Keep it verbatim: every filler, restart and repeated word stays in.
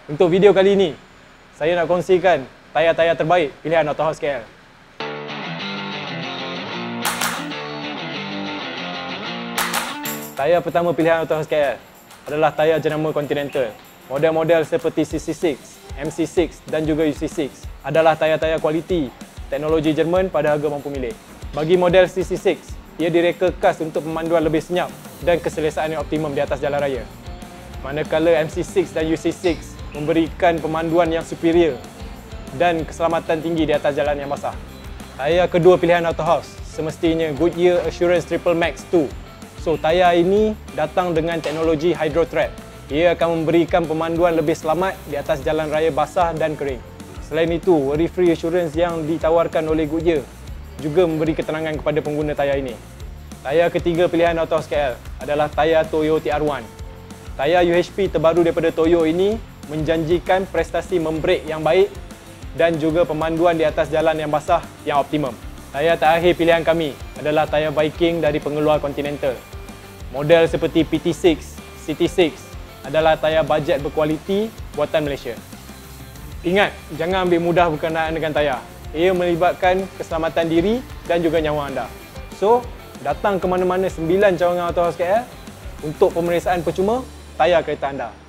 Untuk video kali ini, saya nak kongsikan tayar-tayar terbaik pilihan Autohaus K L. Tayar pertama pilihan Autohaus K L adalah tayar jenama Continental. Model-model seperti C C enam, M C enam dan juga U C enam adalah tayar-tayar kualiti teknologi Jerman pada harga mampu milik. Bagi model C C enam, ia direka khas untuk pemanduan lebih senyap dan keselesaan yang optimum di atas jalan raya. Manakala M C enam dan U C enam memberikan pemanduan yang superior dan keselamatan tinggi di atas jalan yang basah. Tayar kedua pilihan Autohaus semestinya Goodyear Assurance Triple Max dua. So, tayar ini datang dengan teknologi Hydro Trap. Ia akan memberikan pemanduan lebih selamat di atas jalan raya basah dan kering. Selain itu, worry-free assurance yang ditawarkan oleh Goodyear juga memberi ketenangan kepada pengguna tayar ini. Tayar ketiga pilihan Autohaus K L adalah tayar Toyo T R satu. Tayar U H P terbaru daripada Toyo ini menjanjikan prestasi membrake yang baik dan juga pemanduan di atas jalan yang basah yang optimum. Tayar terakhir pilihan kami adalah tayar Viking dari pengeluar Continental. Model seperti P T enam, C T enam adalah tayar bajet berkualiti buatan Malaysia. Ingat, jangan ambil mudah berkenaan dengan tayar. Ia melibatkan keselamatan diri dan juga nyawa anda. So, datang ke mana-mana sembilan cawangan Autohaus K L untuk pemeriksaan percuma tayar kereta anda.